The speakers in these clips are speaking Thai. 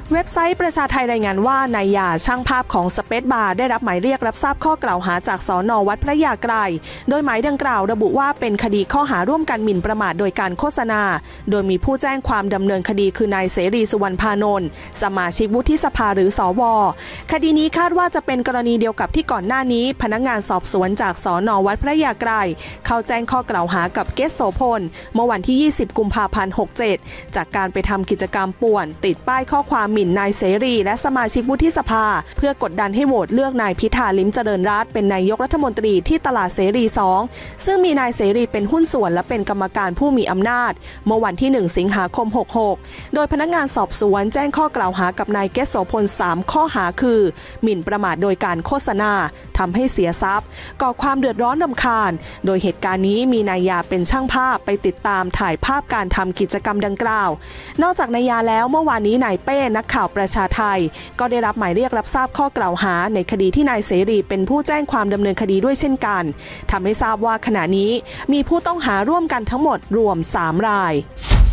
เว็บไซต์ประชาไทยรายงานว่านายยาช่างภาพของสเปซบาร์ได้รับหมายเรียกรับทราบข้อกล่าวหาจากสน.วัดพระยาไกรโดยหมายดังกล่าวระบุว่าเป็นคดีข้อหาร่วมกันหมิ่นประมาทโดยการโฆษณาโดยมีผู้แจ้งความดำเนินคดีคือนายเสรีสุวรรณพานนท์สมาชิกวุฒิสภาหรือสว.คดีนี้คาดว่าจะเป็นกรณีเดียวกับที่ก่อนหน้านี้พนักงานสอบสวนจากสน.วัดพระยาไกรเข้าแจ้งข้อกล่าวหากับเกษโสพลเมื่อวันที่20กุมภาพันธ์67จากการไปทำกิจกรรมป่วนติดป้ายข้อความหมิ่นนายเสรีและสมาชิกวุฒิสภาเพื่อกดดันให้โหวตเลือกนายพิธาลิ้มเจริญรัตน์เป็นนายกรัฐมนตรีที่ตลาดเสรี2ซึ่งมีนายเสรีเป็นหุ้นส่วนและเป็นกรรมการผู้มีอำนาจเมื่อวันที่1สิงหาคม66โดยพนักงานสอบสวนแจ้งข้อกล่าวหากับนายเกษโสพล3ข้อหาคือหมิ่นประมาทโดยการโฆษณาทำให้เสียทรัพย์ก่อความเดือดร้อนรำคาญโดยเหตุการณ์นี้มีนายยาเป็นช่างภาพไปติดตามถ่ายภาพการทำกิจกรรมดังกล่าวนอกจากนายยาแล้วเมื่อวานนี้นายเป้นักข่าวประชาไทยก็ได้รับหมายเรียกรับทราบข้อกล่าวหาในคดีที่นายเสรีเป็นผู้แจ้งความดำเนินคดีด้วยเช่นกันทำให้ทราบว่าขณะนี้มีผู้ต้องหาร่วมกันทั้งหมดรวม3 ราย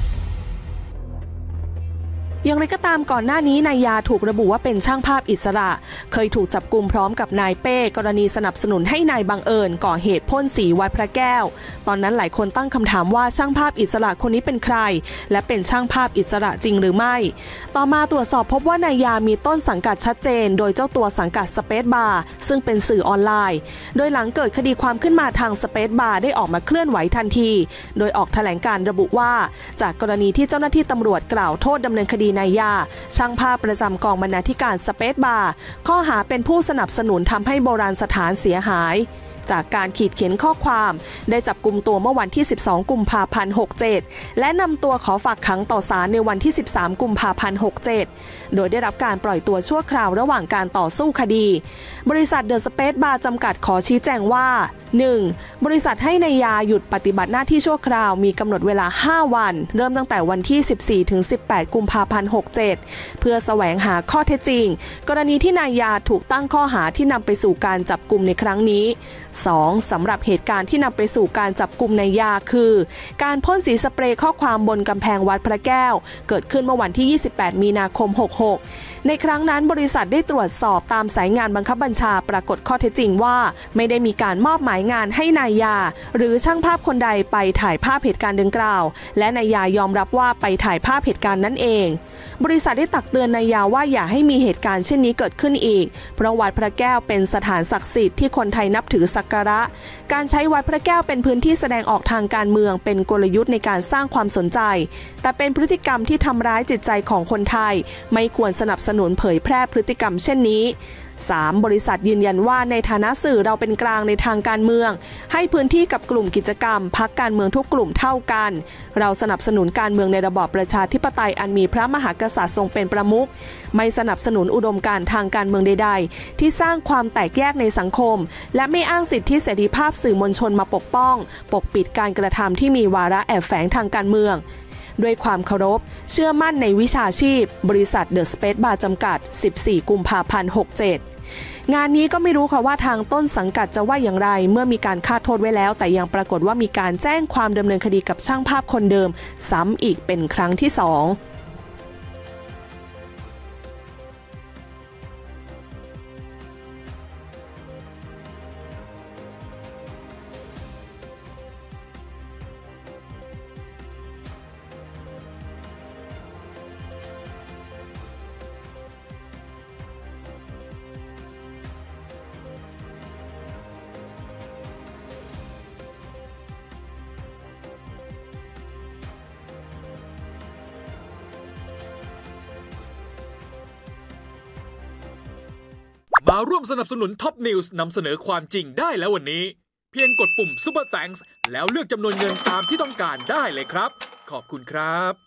อย่างไรก็ตามก่อนหน้านี้นายยาถูกระบุว่าเป็นช่างภาพอิสระเคยถูกจับกุมพร้อมกับนายเป้กรณีสนับสนุนให้นายบังเอิญก่อเหตุพ่นสีวัดพระแก้วตอนนั้นหลายคนตั้งคำถามว่าช่างภาพอิสระคนนี้เป็นใครและเป็นช่างภาพอิสระจริงหรือไม่ต่อมาตรวจสอบพบว่านายยามีต้นสังกัดชัดเจนโดยเจ้าตัวสังกัดสเปซบาร์ซึ่งเป็นสื่อออนไลน์โดยหลังเกิดคดีความขึ้นมาทางสเปซบาร์ได้ออกมาเคลื่อนไหวทันทีโดยออกแถลงการระบุว่าจากกรณีที่เจ้าหน้าที่ตำรวจกล่าวโทษดำเนินคดีนายยาช่างภาพประจำกองบรรณาธิการสเปซบาร์ข้อหาเป็นผู้สนับสนุนทำให้โบราณสถานเสียหายจากการขีดเขียนข้อความได้จับกุมตัวเมื่อวันที่12กุมภาพันธ์67และนำตัวขอฝากขังต่อศาลในวันที่13กุมภาพันธ์67โดยได้รับการปล่อยตัวชั่วคราวระหว่างการต่อสู้คดีบริษัทเดอะสเปซบาร์จำกัดขอชี้แจงว่า 1. บริษัทให้นายยาหยุดปฏิบัติหน้าที่ชั่วคราวมีกำหนดเวลา5วันเริ่มตั้งแต่วันที่14ถึง18กุมภาพันธ์67เพื่อแสวงหาข้อเท็จจริงกรณีที่นายยาถูกตั้งข้อหาที่นำไปสู่การจับกุมในครั้งนี้ 2. สำหรับเหตุการณ์ที่นำไปสู่การจับกุมนายยาคือการพ่นสีสเปรย์ข้อความบนกำแพงวัดพระแก้วเกิดขึ้นเมื่อวันที่28มีนาคม66ในครั้งนั้นบริษัทได้ตรวจสอบตามสายงานบังคับบัญชาปรากฏข้อเท็จจริงว่าไม่ได้มีการมอบหมายงานให้นายยาหรือช่างภาพคนใดไปถ่ายภาพเหตุการณ์ดังกล่าวและนายยายอมรับว่าไปถ่ายภาพเหตุการณ์นั้นเองบริษัทได้ตักเตือนนายยาว่าอย่าให้มีเหตุการณ์เช่นนี้เกิดขึ้นอีกเพราะวัดพระแก้วเป็นสถานศักดิ์สิทธิ์ที่คนไทยนับถือสักการะการใช้วัดพระแก้วเป็นพื้นที่แสดงออกทางการเมืองเป็นกลยุทธ์ในการสร้างความสนใจแต่เป็นพฤติกรรมที่ทำร้ายจิตใจของคนไทยไม่ควรสนับสนุนเผยแพร่พฤติกรรมเช่นนี้ 3. บริษัทยืนยันว่าในฐานะสื่อเราเป็นกลางในทางการเมืองให้พื้นที่กับกลุ่มกิจกรรมพรรคการเมืองทุกกลุ่มเท่ากันเราสนับสนุนการเมืองในระบอบประชาธิปไตยอันมีพระมหากษัตริย์ทรงเป็นประมุขไม่สนับสนุนอุดมการณ์ทางการเมืองใดๆที่สร้างความแตกแยกในสังคมและไม่อ้างสิทธิเสรีภาพสื่อมวลชนมาปกป้องปกปิดการกระทำที่มีวาระแอบแฝงทางการเมืองด้วยความเคารพเชื่อมั่นในวิชาชีพบริษัทเดอะสเปซบาร์จำกัด14กุมภาพันธ์67งานนี้ก็ไม่รู้ค่ะว่าทางต้นสังกัดจะว่าอย่างไรเมื่อมีการคาดโทษไว้แล้วแต่ยังปรากฏว่ามีการแจ้งความดำเนินคดีกับช่างภาพคนเดิมซ้ำอีกเป็นครั้งที่2 มาร่วมสนับสนุนท็อปนิวส์นำเสนอความจริงได้แล้ววันนี้เพียงกดปุ่ม Super Thanks แล้วเลือกจำนวนเงินตามที่ต้องการได้เลยครับขอบคุณครับ